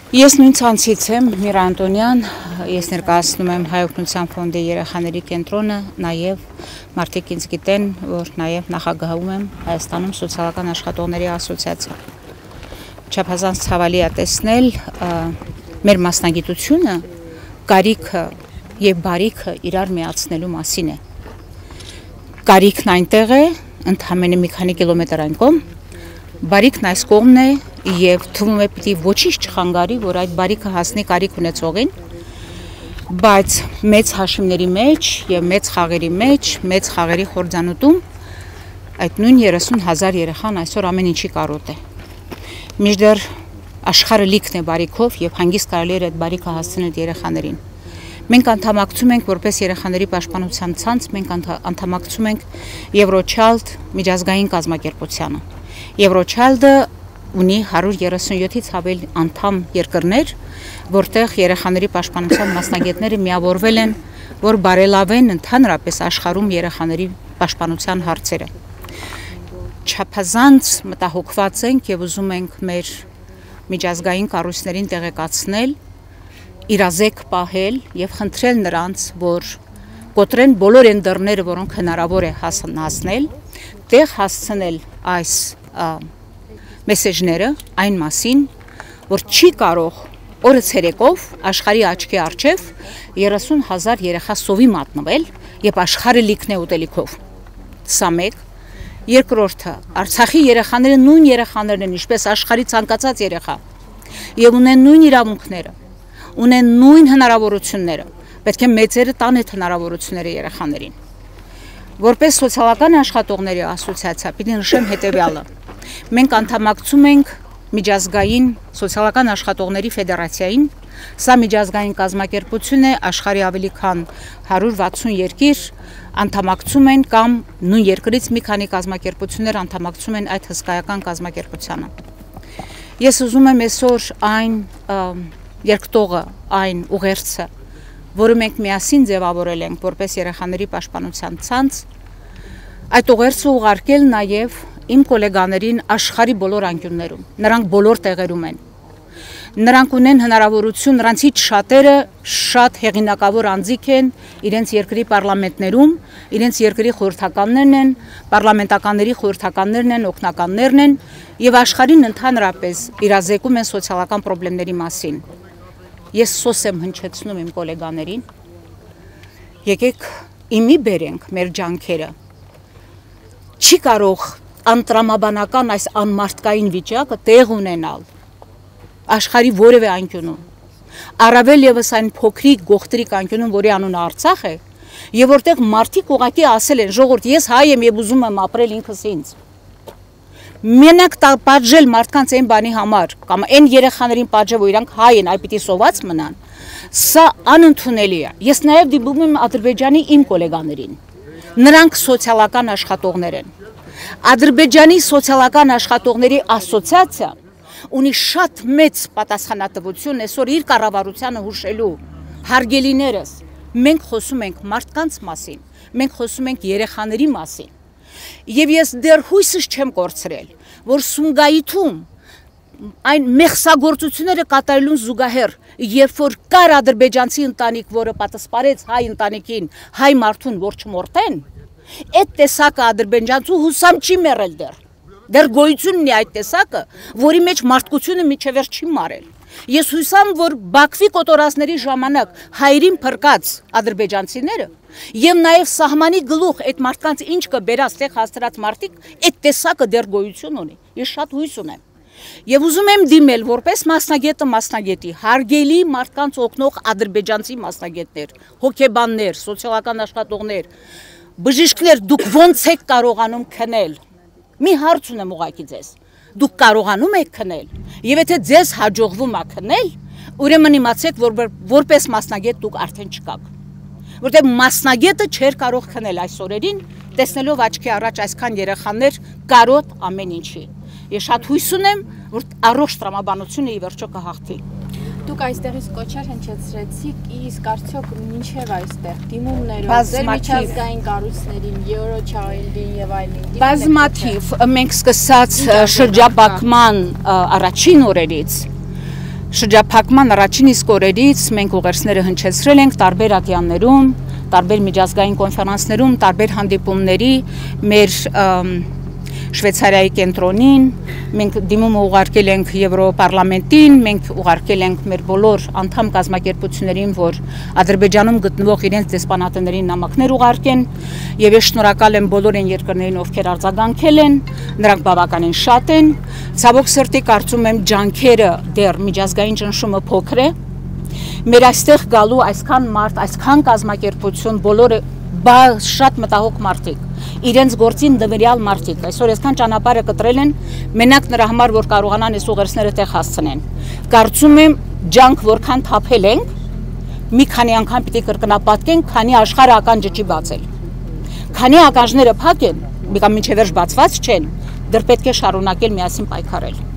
Ես նույն ցանցից եմ, Միրա Անտոնյան, ես ներկայացնում եմ Հայ օգնության ֆոնդի երեխաների կենտրոնը, նաև մարդիկ ինձ գիտեն, որ նաև նախագահում եմ Հայաստանում սոցիալական աշխատողների ասոցիացիա։ Չափազանց ցավալի է տեսնել մեր մասնագիտությունը, կարիքը եւ բարիքը իրար միացնելու մասին է։ Կարիքն այնտեղ է, ընդհանրապես մի քանի կիլոմետր այն կողմ, բարիքն այս կողմն է եւ թվում է պիտի ոչինչ չխանգարի, որ այդ բարիքը հասնի կարիք ունեցողին, բայց մեծ հաշիվների մեջ եւ մեծ խաղերի մեջ, մեծ խաղերի խորձանուտում այդ նույն 30,000 երեխան այսօր ամեն ինչի կարոտ է։ Մինչդեռ աշխարհը լիքն է բարիքով եւ հանգիստ կարելի է այդ բարիքը հասցնել երեխաներին։ Մենք անդամակցում ենք որպես երեխաների պաշտպանության ցանց, մենք անդամակցում ենք Eurochild միջազգային կազմակերպությանը։ Eurochild-ը ունի 137-ից ավել անդամ երկրներ, որտեղ երեխաների պաշտպանության մասնագետները միավորվել են, որ բարելավեն ընդհանրապես աշխարհում երեխաների պաշտպանության հարցերը։ Չափազանց մտահոգված ենք եւ ուզում ենք մեր միջազգային կառույցներին տեղեկացնել, իրազեկ պահել եւ խնդրել նրանց, որ կոտրեն բոլոր այն դռները, որոնք հնարավոր է հասնել, տեղ հասցնել այս մեսեջները այն մասին, որ չի կարող օրը ցերեկով աշխարհի աչքի առջև 30,000 երեխա սովի մատնվել եւ աշխարհը լիքն է ուտելիքով։ Սա մեկ, երկրորդը, Արցախի երեխաները նույն երեխաներն են, ինչպես աշխարհի ցանկացած երեխա, եւ ունեն նույն իրավունքները, ունեն նույն հնարավորությունները, պետք է մեծերը տան այդ հնարավորությունները երեխաներին։ Որպես սոցիալական աշխատողների ասոցիացիա պիտի նշեմ հետևյալը. մենք անդամակցում ենք միջազգային սոցիալական աշխատողների ֆեդերացիային, սա միջազգային կազմակերպություն է, աշխարհի ավելի քան 160 երկիր անդամակցում են կամ նույն երկրից մի քանի կազմակերպություններ անդամակցում են այդ հսկայական կազմակերպությանը։ Ես ուզում եմ այսօր այն երկտողը, այն ուղերձը, որը մենք միասին ձևավորել ենք որպես երեխաների պաշտպանության ցանց, այդ ուղերձը ուղարկել նաև իմ գոլեգաներին աշխարհի բոլոր անկյուններում, նրանք բոլոր տեղերում են։ Նրանք ունեն հնարավորություն, նրանցից շատերը շատ հեղինակավոր անձիկ են, իրենց երկրի պարլամենտներում, իրենց երկրի խորհրդականներն են, պարլամենտականների խորհրդականներն են, օգնականներն են եւ աշխարհին ընդհանրապես իրազեկում են սոցիալական խնդիրների մասին։ Ես սոս եմ հնչեցնում իմ գոլեգաներին, եկեք իմի բերենք մեր ջանքերը։ Չի կարող անտրամաբանական այս անմարդկային վիճակը տեղ ունենալ աշխարհի որևէ անկյունում, առավել եւս այն փոքրիկ գողտրիկ անկյունում, որի անունը Արցախ է, եւ որտեղ մարդիկ ուղղակի ասել են, ժողովուրդ, ես հայ եմ եւ ուզում եմ ապրել ինքս ինձ։ Մենակ պատժել մարդկանց այն բանի համար, կամ այն երեխաներին պատժել, որ իրանք հայ են, այ պիտի սոված մնան, սա անընդունելի է։ Ես նաեւ դիպում եմ Ադրբեջանի իմ գոլեգաներին։ Նրանք սոցիալական աշխատողներ են։ Ադրբեջանի սոցիալական աշխատողների ասոցիացիան ունի շատ մեծ պատասխանատվություն այսօր իր կառավարությանը հուշելու։ Հարգելիներս, մենք խոսում ենք մարդկանց մասին, մենք խոսում ենք երեխաների մասին։ Եվ ես դեռ հույսս չեմ կորցրել, որ Սումգայիթում այն մեղսագործությունները կատարելուն զուգահեռ, երբ որ կար ադրբեջանցի ընտանիք, որը պատասպարեց հայ ընտանիքին, հայ մարդուն, որ չմորթեն, այդ տեսակը ադրբեջանցու հուսամ չի մեռել դեռ գոյություն ունի այդ տեսակը, որի մեջ մարդկությունը միջևեր չի մարել։ Ես հույսամ, որ Բաքվի կոտորածների ժամանակ հայրին փրկած ադրբեջանցիները եւ նաեւ սահմանի գլուխ այդ մարդկանց ինչ կբերած տեղ հաստրած մարդիկ այդ տեսակը դեռ գոյություն ունի։ Ես շատ հույս ունեմ։ Եվ ուզում եմ դիմել որպես մասնագետի, հարգելի մարդկանց օգնող ադրբեջանցի մասնագետներ, հոգեբաններ, սոցիալական աշխատողներ, բժիշկներ, դուք ոնց եք կարողանում քնել։ Մի հարց ունեմ ուղղակի ձեզ։ Դուք կարողանում եք քնել։ Եվ եթե ձեզ հաջողվում է քնել, ուրեմն իմացեք, որ որպես մասնագետ դուք արդեն չկաք։ Որտեղ մասնագետը չէր կարող քնել այս օրերին, տեսնելով աչքի առաջ այսքան երեխաներ կարոտ ամեն ինչի։ Ես շատ հույս ունեմ, որ առողջ տրամաբանությունը ի վերջո կհաղթի։ Դուք այստեղից կոչեր հնչեցրեցիք, իսկ արդյոք մինչև այստեղ դիմումներով ձեր միջազգային կառույցներին, Eurochild-ին եւ այլն։ Բազմաթիվ մենք սկսած շրջապակման առաջին օրերից Շրջափակման առաջին իսկ օրերից մենք ուղերձները հնչեցրել ենք տարբեր ատյաններում, տարբեր միջազգային կոնֆերանսներում, տարբեր հանդիպումների մեր Շվեյցարիայի կենտրոնին, մենք դիմումը ուղարկել ենք Եվրոպարլամենտին, մենք ուղարկել ենք մեր բոլոր անդամ կազմակերպություններին, որ Ադրբեջանում գտնվող իրենց դեսպանատներին նամակներ ուղարկեն, եւ ես շնորհակալ եմ բոլոր այն երկրներին, ովքեր արձագանքել են, նրանք բավականին շատ են, ցավոք սրտի կարծում եմ ջանքերը դեռ միջազգային ճնշումը փոքր է, մեր այստեղ գալու այսքան մարդ, այսքան կազմակերպություն, բոլորը շատ մտահոգ մարդիկ, իրենց գործին դվերյալ մարդիկ, այսօր այսքան ճանապարհը կտրել են, մենակ նրա համար, որ կարողանան այս ուղերձները տեղ հասցնեն։ Կարծում եմ ջանք որքան թափել ենք, մի քանի անգամ պիտի կրկնապատկենք, քանի աշխարհը ականջը չի բացել։ Քանի ականջները փակ են, մինչև վերջ բացված չեն, դեռ պետք է շարունակել միասին պայքարել։